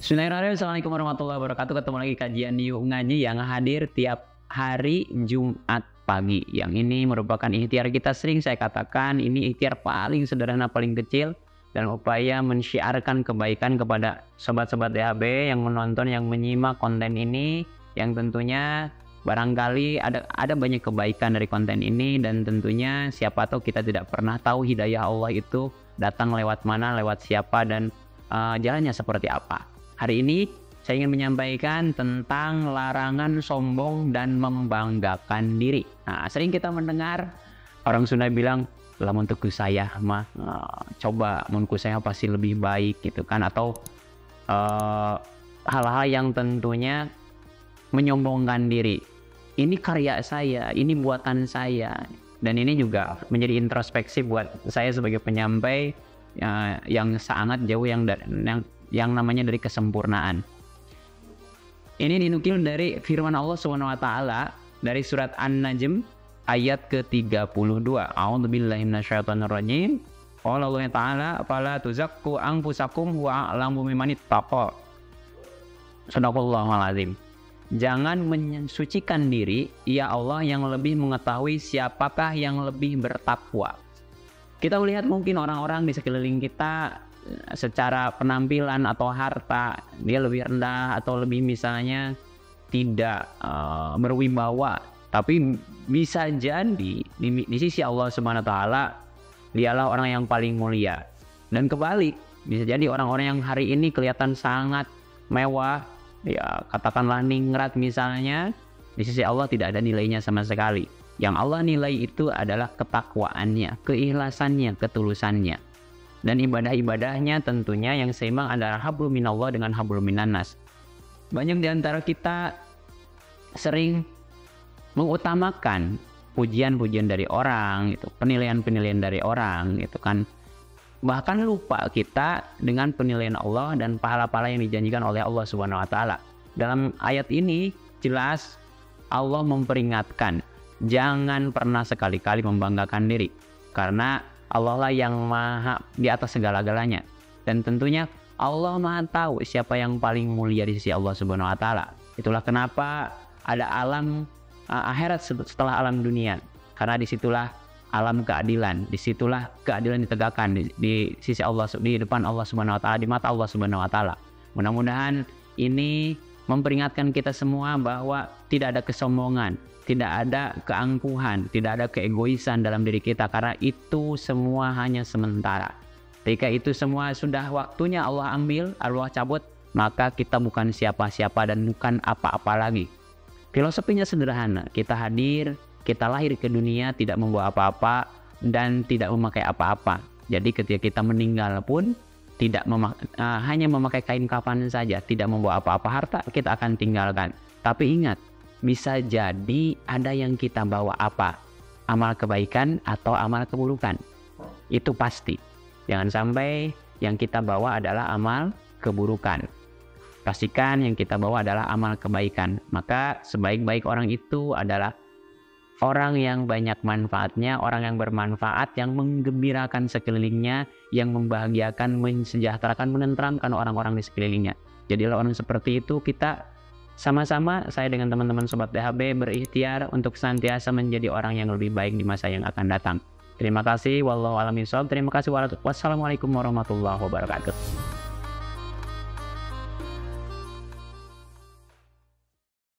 Bismillahirrahmanirrahim. Assalamualaikum warahmatullahi wabarakatuh. Ketemu lagi kajian Yuk Ngaji yang hadir tiap hari Jumat pagi. Yang ini merupakan ikhtiar kita, sering saya katakan ini ikhtiar paling sederhana, paling kecil, dan upaya mensyiarkan kebaikan kepada sobat-sobat DHB yang menonton, yang menyimak konten ini, yang tentunya barangkali ada banyak kebaikan dari konten ini, dan tentunya siapa tahu kita tidak pernah tahu hidayah Allah itu datang lewat mana, lewat siapa, dan jalannya seperti apa. Hari ini saya ingin menyampaikan tentang larangan sombong dan membanggakan diri. Nah, sering kita mendengar orang Sunda bilang, lamun tuku saya mah coba munku saya pasti lebih baik gitu kan, atau hal-hal yang tentunya menyombongkan diri. Ini karya saya, ini buatan saya. Dan ini juga menjadi introspeksi buat saya sebagai penyampai yang sangat jauh yang namanya dari kesempurnaan. Ini dinukil dari firman Allah SWT dari surat An-Najm ayat ke-32. A'udzubillahi minasyaitonirrajim. Qala Allah Ta'ala fala tuzakku anfusakum wa a'lamu biman ittaqa. Shadaqallahul azim. Jangan mensucikan diri, ya Allah yang lebih mengetahui siapakah yang lebih bertakwa. Kita melihat mungkin orang-orang di sekeliling kita secara penampilan atau harta dia lebih rendah atau lebih misalnya tidak berwibawa, tapi bisa jadi di sisi Allah Subhanahu wa taala dialah orang yang paling mulia. Dan kebalik, bisa jadi orang-orang yang hari ini kelihatan sangat mewah, ya katakanlah ningrat misalnya, di sisi Allah tidak ada nilainya sama sekali. Yang Allah nilai itu adalah ketakwaannya, keikhlasannya, ketulusannya. Dan ibadah-ibadahnya tentunya yang seimbang adalah hablum minallah dengan hablum minannas. Banyak di antara kita sering mengutamakan pujian-pujian dari orang, gitu, penilaian-penilaian dari orang, gitu kan. Bahkan lupa kita dengan penilaian Allah dan pahala-pahala yang dijanjikan oleh Allah Subhanahu wa taala. Dalam ayat ini jelas Allah memperingatkan, jangan pernah sekali-kali membanggakan diri, karena Allah lah yang maha di atas segala-galanya. Dan tentunya Allah maha tahu siapa yang paling mulia di sisi Allah Subhanahu wa taala. Itulah kenapa ada alam akhirat setelah alam dunia. Karena disitulah alam keadilan, disitulah keadilan ditegakkan di sisi Allah, di depan Allah Subhanahu wa taala, di mata Allah Subhanahu wa taala. Mudah-mudahan ini memperingatkan kita semua bahwa tidak ada kesombongan, tidak ada keangkuhan, tidak ada keegoisan dalam diri kita, karena itu semua hanya sementara. Ketika itu semua sudah waktunya Allah ambil, Allah cabut, maka kita bukan siapa-siapa dan bukan apa-apa lagi. Filosofinya sederhana, kita hadir, kita lahir ke dunia tidak membawa apa-apa dan tidak memakai apa-apa. Jadi ketika kita meninggal pun tidak hanya memakai kain kafan saja, tidak membawa apa-apa, harta kita akan tinggalkan. Tapi ingat, bisa jadi ada yang kita bawa apa? Amal kebaikan atau amal keburukan. Itu pasti. Jangan sampai yang kita bawa adalah amal keburukan. Pastikan yang kita bawa adalah amal kebaikan. Maka sebaik-baik orang itu adalah orang yang banyak manfaatnya, orang yang bermanfaat, yang menggembirakan sekelilingnya, yang membahagiakan, mensejahterakan, menenteramkan orang-orang di sekelilingnya. Jadilah orang seperti itu. Kita sama-sama, saya dengan teman-teman Sobat DHB berikhtiar untuk senantiasa menjadi orang yang lebih baik di masa yang akan datang. Terima kasih. Wallahu a'lam bishawab. Terima kasih. Wassalamualaikum warahmatullahi wabarakatuh.